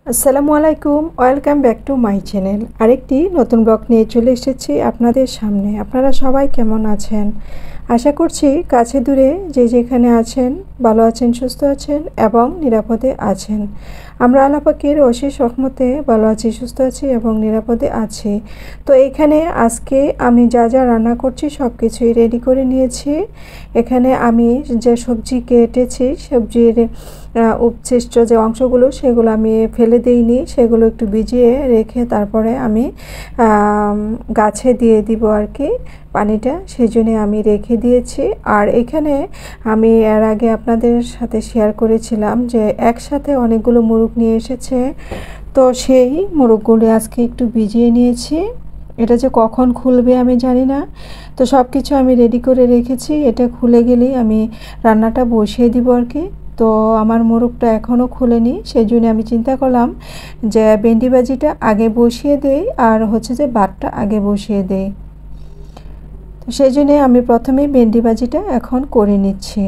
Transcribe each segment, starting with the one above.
আসসালামু আলাইকুম, welcome back to my channel. আরেকটি নতুন ব্লগ নিয়ে চলে এসেছি আপনাদের সামনে। আপনারা সবাই কেমন আছেন? আশা করছি কাছে দূরে যে যেখানে আছেন ভালো আছেন, সুস্থ আছেন এবং নিরাপদে আছেন। আমরা আল্লাহ পাকের অশেষ রহমতে ভালো আছি, সুস্থ আছি এবং নিরাপদে আছি। তো এখানে আজকে আমি যা যা রান্না করছি সব কিছুই রেডি করে নিয়েছি। এখানে আমি যে সবজি কেটেছি, সবজির উচ্ছিষ্ট যে অংশগুলো সেগুলো আমি ফেলে দিইনি, সেগুলো একটু ভিজিয়ে রেখে তারপরে আমি গাছে দিয়ে দিব আর কি পানিটা, সেই জন্যে আমি রেখে দিয়েছি। আর এখানে আমি এর আগে আপনাদের সাথে শেয়ার করেছিলাম যে একসাথে অনেকগুলো মুরগ নিয়ে এসেছে, তো সেই মুরগগুলি আজকে একটু ভিজিয়ে নিয়েছি। এটা যে কখন খুলবে আমি জানি না, তো সব কিছু আমি রেডি করে রেখেছি। এটা খুলে গেলেই আমি রান্নাটা বসিয়ে দিব আর কি। তো আমার মোরগটা এখনও খুলেনি, সেই জন্য আমি চিন্তা করলাম যে ভেন্ডি ভাজিটা আগে বসিয়ে দেই আর হচ্ছে যে ভাতটা আগে বসিয়ে দেই। তো সেই জন্যে আমি প্রথমেই ভেন্ডি ভাজিটা এখন করে নিচ্ছি।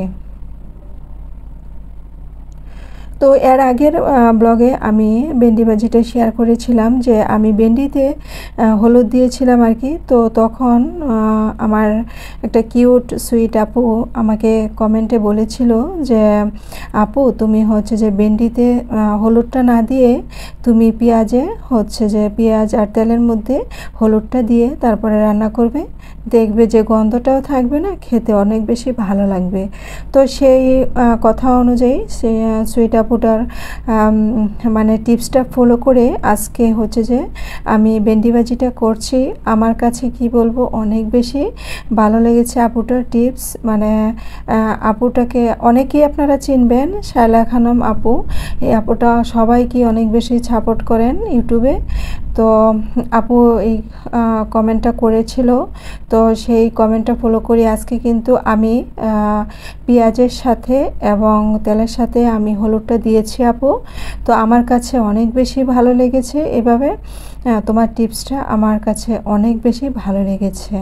তো এর আগের ব্লগে আমি ভেন্ডি ভাজিটা শেয়ার করেছিলাম যে আমি ভেন্ডিতে হলুদ দিয়েছিলাম আর কি। তো তখন আমার একটা কিউট সুইট আপু আমাকে কমেন্টে বলেছিল যে আপু তুমি হচ্ছে যে ভেন্ডিতে হলুদটা না দিয়ে তুমি পেঁয়াজে হচ্ছে যে পেঁয়াজ আর তেলের মধ্যে হলুদটা দিয়ে তারপরে রান্না করবে, দেখবে যে গন্ধটাও থাকবে না, খেতে অনেক বেশি ভালো লাগবে। তো সেই কথা অনুযায়ী সে সুইট আপুটার মানে টিপসটা ফলো করে আজকে হচ্ছে যে আমি ভেন্ডি ভাজিটা করছি। আমার কাছে কি বলবো, অনেক বেশি ভালো লেগেছে আপুটার টিপস। মানে আপুটাকে অনেকেই আপনারা চিনবেন, শায়লা খানম আপু। এই আপুটা সবাইকে অনেক বেশি সাপোর্ট করেন ইউটিউবে। তো আপু এই কমেন্টটা করেছিল, তো সেই কমেন্টটা ফলো করি আজকে কিন্তু আমি পেঁয়াজের সাথে এবং তেলের সাথে আমি হলুদটা দিয়েছি আপু। তো আমার কাছে অনেক বেশি ভালো লেগেছে এভাবে, তোমার টিপসটা আমার কাছে অনেক বেশি ভালো লেগেছে।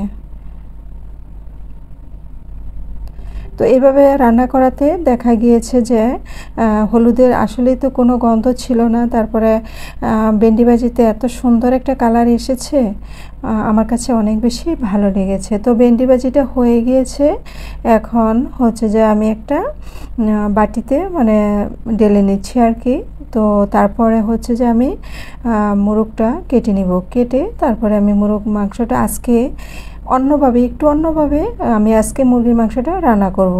তো এইভাবে রান্না করাতে দেখা গিয়েছে যে হলুদের আসলেই তো কোনো গন্ধ ছিল না, তারপরে ভেন্ডি ভাজিতে এত সুন্দর একটা কালার এসেছে, আমার কাছে অনেক বেশি ভালো লেগেছে। তো ভেন্ডি ভাজিটা হয়ে গিয়েছে, এখন হচ্ছে যে আমি একটা বাটিতে মানে ঢেলে নিচ্ছি আর কি। তো তারপরে হচ্ছে যে আমি মোরগটা কেটে নিব, কেটে তারপরে আমি মোরগ মাংসটা আজকে একটু অন্যভাবে আমি আজকে মুরগির মাংসটা রান্না করব।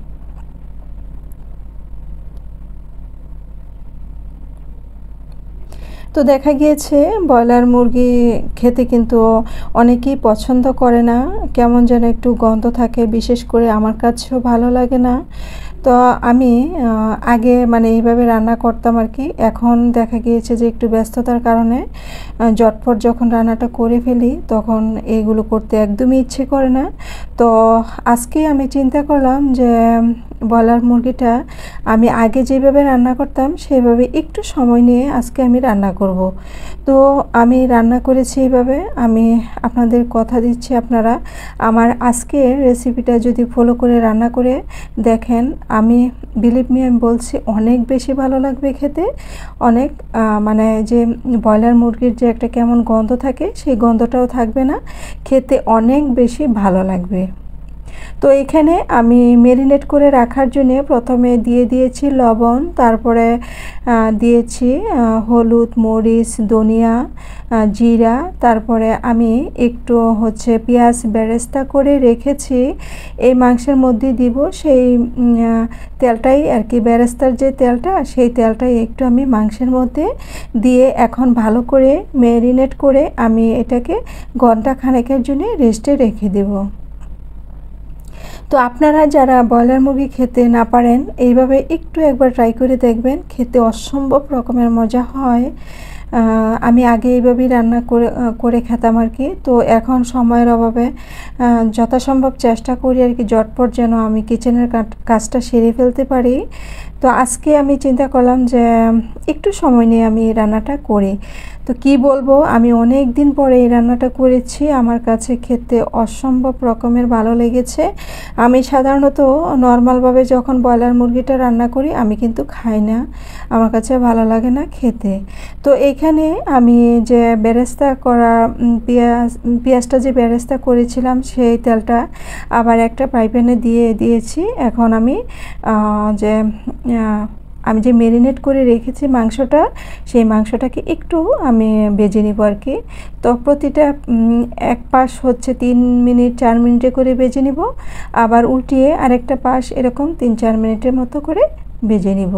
তো দেখা গিয়েছে ব্রয়লার মুরগি খেতে কিন্তু অনেকেই পছন্দ করে না, কেমন যেন একটু গন্ধ থাকে, বিশেষ করে আমার কাছেও ভালো লাগে না। তো আমি আগে মানে এইভাবে রান্না করতাম আর কি। এখন দেখা গিয়েছে যে একটু ব্যস্ততার কারণে ঝটপট যখন রান্নাটা করে ফেলি তখন এইগুলো করতে একদমই ইচ্ছে করে না। তো আজকে আমি চিন্তা করলাম যে ব্রয়লার মুরগিটা আমি আগে যেভাবে রান্না করতাম সেভাবে একটু সময় নিয়ে আজকে আমি রান্না করব। তো আমি রান্না করেছি এইভাবে, আমি আপনাদের কথা দিচ্ছি আপনারা আমার আজকের রেসিপিটা যদি ফলো করে রান্না করে দেখেন, আমি বিলিভ মি আমি বলছি অনেক বেশি ভালো লাগবে খেতে। অনেক মানে যে ব্রয়লার মুরগির যে একটা কেমন গন্ধ থাকে সেই গন্ধটাও থাকবে না, খেতে অনেক বেশি ভালো লাগবে। তো এখানে আমি ম্যারিনেট করে রাখার জন্য প্রথমে দিয়ে দিয়েছি লবণ, তারপরে দিয়েছি হলুদ, মরিচ, ধনিয়া, জিরা, তারপরে আমি একটু হচ্ছে পেঁয়াজ বেরেস্তা করে রেখেছি এই মাংসের মধ্যে দিব। সেই তেলটাই আর কি, বেরেস্তার যে তেলটা সেই তেলটাই একটু আমি মাংসের মধ্যে দিয়ে এখন ভালো করে ম্যারিনেট করে আমি এটাকে ঘন্টা খানেকের জন্য রেস্টে রেখে দেব। তো আপনারা যারা ব্রয়লার মুরগি খেতে না পারেন এইভাবে একটু একবার ট্রাই করে দেখবেন, খেতে অসম্ভব রকমের মজা হয়। আমি আগে এইভাবেই রান্না করে খেতাম আর কি। তো এখন সময়ের অভাবে যথাসম্ভব চেষ্টা করি আর কি ঝটপট যেন আমি কিচেনের কাজটা সেরে ফেলতে পারি। তো আজকে আমি চিন্তা করলাম যে একটু সময় নিয়ে আমি এই রান্নাটা করি। তো কি বলবো, আমি অনেক দিন পরে এই রান্নাটা করেছি, আমার কাছে খেতে অসম্ভব রকমের ভালো লেগেছে। আমি সাধারণত নর্মালভাবে যখন ব্রয়লার মুরগিটা রান্না করি আমি কিন্তু খাই না, আমার কাছে ভালো লাগে না খেতে। তো এইখানে আমি যে বেরেস্তা করা পেঁয়াজটা যে বেরেস্তা করেছিলাম সেই তেলটা আবার একটা ফ্রাই প্যানে দিয়ে দিয়েছি। এখন আমি যে ম্যারিনেট করে রেখেছি মাংসটা, সেই মাংসটাকে একটু আমি ভেজে নিব আর কি। তো প্রতিটা এক পাশ হচ্ছে 3 মিনিট 4 মিনিটে করে ভেজে নিব, আবার উল্টিয়ে আরেকটা পাশ এরকম 3-4 মিনিটের মতো করে ভেজে নিব।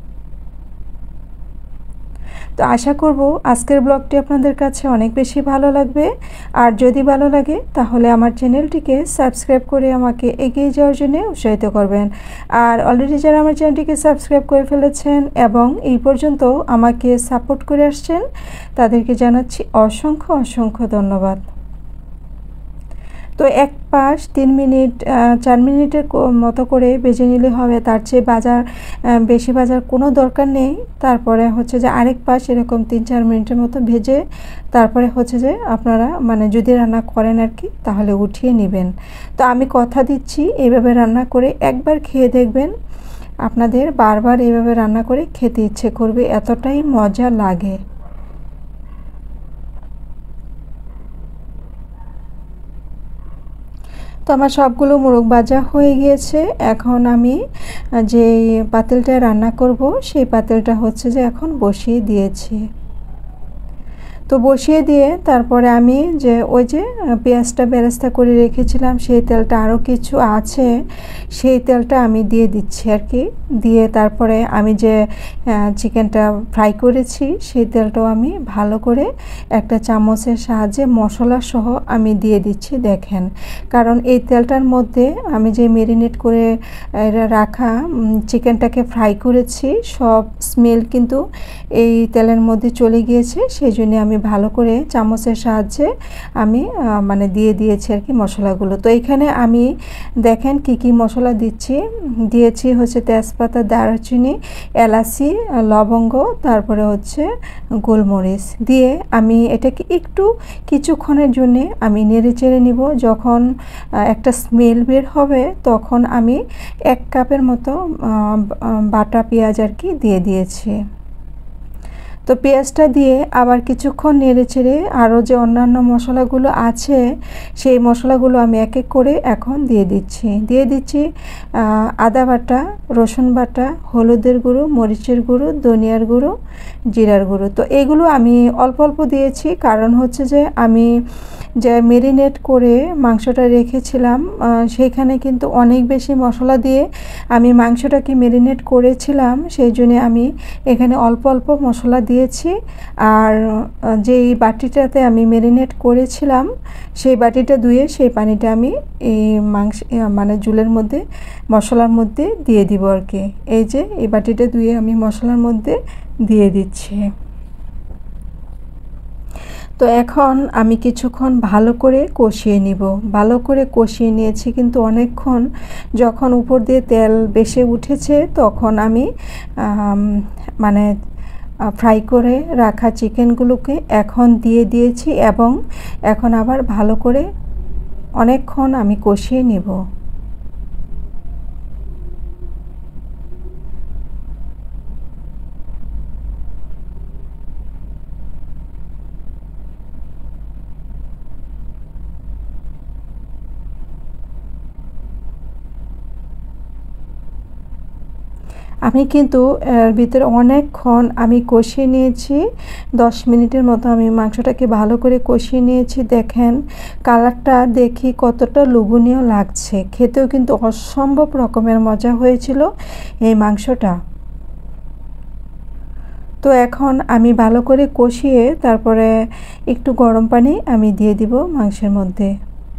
তো আশা করব আজকের ব্লগটি আপনাদের কাছে অনেক বেশি ভালো লাগবে। আর যদি ভালো লাগে তাহলে আমার চ্যানেলটিকে সাবস্ক্রাইব করে আমাকে এগিয়ে যাওয়ার জন্য উৎসাহিত করবেন। আর অলরেডি যারা আমার চ্যানেলটিকে সাবস্ক্রাইব করে ফেলেছেন এবং এই পর্যন্ত আমাকে সাপোর্ট করে আসছেন, তাদেরকে জানাচ্ছি অসংখ্য অসংখ্য ধন্যবাদ। তো এক পাশ 3 মিনিট 4 মিনিটের মতো করে ভেজে নিলে হবে, তার চেয়ে বেশি ভাজার কোনো দরকার নেই। তারপরে হচ্ছে যে আরেক পাশ এরকম 3-4 মিনিটের মতো ভেজে তারপরে হচ্ছে যে আপনারা যদি রান্না করেন আর কি, তাহলে উঠিয়ে নেবেন। তো আমি কথা দিচ্ছি এইভাবে রান্না করে একবার খেয়ে দেখবেন, আপনাদের বারবার এইভাবে রান্না করে খেতে ইচ্ছে করবে, এতটাই মজা লাগে। তো আমার সবগুলো মোরগ ভাজা হয়ে গিয়েছে। এখন আমি যে পাতিলটা রান্না করব সেই পাতিলটা হচ্ছে যে এখন বসিয়ে দিয়েছি। তো বসিয়ে দিয়ে তারপরে আমি যে ওই যে পেঁয়াজটা বেরেস্তা করে রেখেছিলাম সেই তেলটা আরও কিছু আছে, সেই তেলটা আমি দিয়ে দিচ্ছি আর কি। দিয়ে তারপরে আমি যে চিকেনটা ফ্রাই করেছি সেই তেলটাও আমি ভালো করে একটা চামচের সাহায্যে মশলা সহ আমি দিয়ে দিচ্ছি, দেখেন। কারণ এই তেলটার মধ্যে আমি যে ম্যারিনেট করে রাখা চিকেনটাকে ফ্রাই করেছি, সব স্মেল কিন্তু এই তেলের মধ্যে চলে গিয়েছে। সেই জন্য আমি ভালো করে চামচের সাহায্যে আমি দিয়ে দিয়েছি আর কি মশলাগুলো। তো এখানে আমি দেখেন কি কি মশলা দিয়েছি হচ্ছে তেজপাতা, দারুচিনি, এলাচি, লবঙ্গ, তারপরে হচ্ছে গোলমরিচ দিয়ে আমি এটাকে একটু কিছুক্ষণের জন্যে আমি নেড়ে চেড়ে নিব। যখন একটা স্মেল বের হবে তখন আমি 1 কাপের মতো বাটা পেঁয়াজ আর কি দিয়ে দিয়েছি। তো পেঁয়াজটা দিয়ে আবার কিছুক্ষণ নেড়ে চেড়ে আরও যে অন্যান্য মশলাগুলো আছে সেই মশলাগুলো আমি এক এক করে এখন দিয়ে দিচ্ছি আদা বাটা, রসুন বাটা, হলুদের গুঁড়ো, মরিচের গুঁড়ো, ধনিয়ার গুঁড়ো, জিরার গুঁড়ো। তো এগুলো আমি অল্প অল্প দিয়েছি, কারণ হচ্ছে যে আমি যে ম্যারিনেট করে মাংসটা রেখেছিলাম সেইখানে কিন্তু অনেক বেশি মশলা দিয়ে আমি মাংসটাকে ম্যারিনেট করেছিলাম, সেই জন্য আমি এখানে অল্প অল্প মশলা দিয়েছি। আর যেই বাটিটাতে আমি ম্যারিনেট করেছিলাম সেই বাটিটা ধুয়ে সেই পানিটা আমি এই ঝোলের মধ্যে মশলার মধ্যে দিয়ে দিব আর কি। এই যে এই বাটিটা ধুয়ে আমি মশলার মধ্যে দিয়ে দিচ্ছি। তো এখন আমি কিছুক্ষণ ভালো করে কষিয়ে নিব। ভালো করে কষিয়ে নিয়েছি কিন্তু অনেকক্ষণ। যখন উপর দিয়ে তেল বেশি উঠেছে তখন আমি ফ্রাই করে রাখা চিকেনগুলোকে এখন দিয়ে দিয়েছি এবং এখন আবার ভালো করে অনেকক্ষণ আমি কষিয়ে নেব। আমি কিন্তু এর ভিতরে অনেকক্ষণ আমি কষিয়ে নিয়েছি, 10 মিনিটের মতো আমি মাংসটাকে ভালো করে কষিয়ে নিয়েছি। দেখেন কালারটা দেখি কতটা লোভনীয় লাগছে, খেতেও কিন্তু অসম্ভব রকমের মজা হয়েছিল এই মাংসটা। তো এখন আমি ভালো করে কষিয়ে তারপরে একটু গরম পানি আমি দিয়ে দিব মাংসের মধ্যে।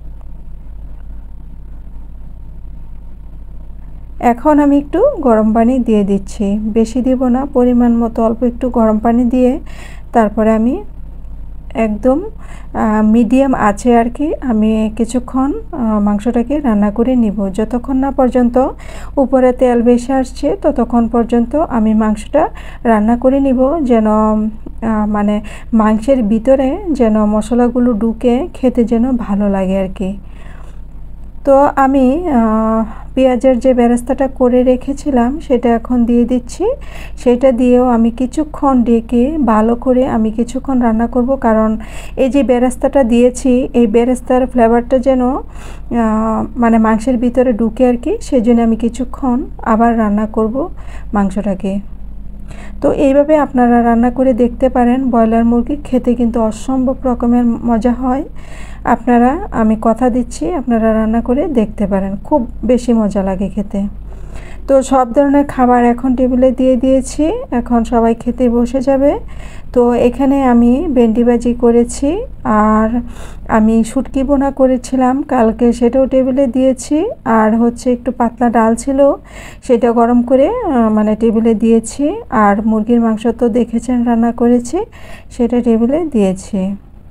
এখন আমি একটু গরম পানি দিয়ে দিচ্ছি, বেশি দিব না, পরিমাণ মতো অল্প একটু গরম পানি দিয়ে তারপরে আমি একদম মিডিয়াম আছে আর কি আমি কিছুক্ষণ মাংসটাকে রান্না করে নিব। যতক্ষণ না পর্যন্ত উপরে তেল ভেসে আসছে ততক্ষণ পর্যন্ত আমি মাংসটা রান্না করে নিব, যেন মানে মাংসের ভিতরে যেন মশলাগুলো ঢুকে খেতে যেন ভালো লাগে আর কি। তো আমি পেঁয়াজের যে বেরেস্তাটা করে রেখেছিলাম সেটা এখন দিয়ে দিচ্ছি। সেটা দিয়েও আমি কিছুক্ষণ ঢেকে ভালো করে আমি কিছুক্ষণ রান্না করব, কারণ এই যে বেরেস্তাটা দিয়েছি এই বেরেস্তার ফ্লেভারটা যেন মানে মাংসের ভিতরে ঢুকে আর কি, সেই জন্য আমি কিছুক্ষণ আবার রান্না করব মাংসটাকে। তো এইভাবে আপনারা রান্না করে দেখতে পারেন। ব্রয়লার মুরগি খেতে কিন্তু অসম্ভব রকমের মজা হয়। আপনারা, আমি কথা দিচ্ছি, আপনারা রান্না করে দেখতে পারেন, খুব বেশি মজা লাগে খেতে। তো সব ধরনের খাবার এখন টেবিলে দিয়ে দিয়েছি, এখন সবাই খেতে বসে যাবে। তো এখানে আমি ভেন্ডি ভাজি করেছি আর আমি শুটকি বোনা করেছিলাম কালকে, সেটাও টেবিলে দিয়েছি। আর হচ্ছে একটু পাতলা ডাল ছিল, সেটা গরম করে মানে টেবিলে দিয়েছি। আর মুরগির মাংস তো দেখেছেন রান্না করেছি, সেটা টেবিলে দিয়েছি।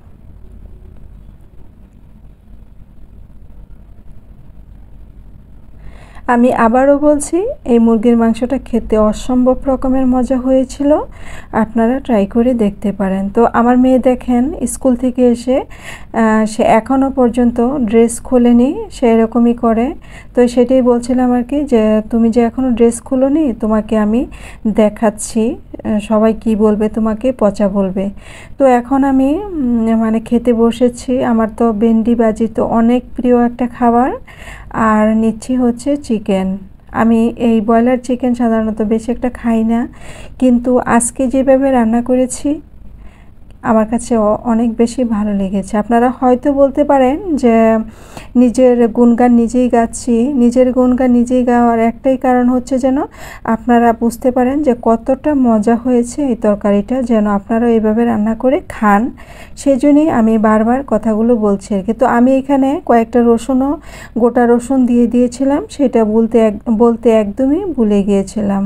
আমি আবারও বলছি, এই মুরগির মাংসটা খেতে অসম্ভব রকমের মজা হয়েছিল, আপনারা ট্রাই করে দেখতে পারেন। তো আমার মেয়ে দেখেন স্কুল থেকে এসে সে এখনও পর্যন্ত ড্রেস খোলেনি, সে এরকমই করে। তো সেটাই বলছিলাম আর কি, যে তুমি যে এখনও ড্রেস খোলোনি, তোমাকে আমি দেখাচ্ছি, সবাই কি বলবে, তোমাকে পচা বলবে। তো এখন আমি মানে খেতে বসেছি। আমার তো ভেন্ডি ভাজি তো অনেক প্রিয় একটা খাবার, আর নিচ্ছি হচ্ছে চিকেন। আমি এই ব্রয়লার চিকেন সাধারণত বেশি একটা খাই না, কিন্তু আজকে যেভাবে রান্না করেছি আমার কাছে অনেক বেশি ভালো লেগেছে। আপনারা হয়তো বলতে পারেন যে নিজের গুণগান নিজেই গাচ্ছি। নিজের গুণগান নিজেই গাওয়ার একটাই কারণ হচ্ছে যেন আপনারা বুঝতে পারেন যে কতটা মজা হয়েছে এই তরকারিটা, যেন আপনারা এইভাবে রান্না করে খান। সেই জন্যই আমি বারবার কথাগুলো বলছি আর কি। তো আমি এখানে কয়েকটা রসুনও, গোটা রসুন দিয়ে দিয়েছিলাম, সেটা বলতে একদমই ভুলে গিয়েছিলাম।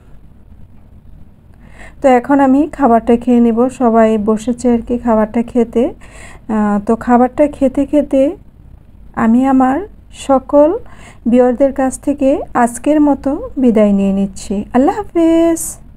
তো এখন আমি খাবারটা খেয়ে নেব, সবাই বসেছে আর কি খাবারটা খেতে। তো খাবারটা খেতে খেতে আমি আমার সকল ভিউয়ারদের কাছ থেকে আজকের মতো বিদায় নিয়ে নিচ্ছি। আল্লাহ হাফেজ।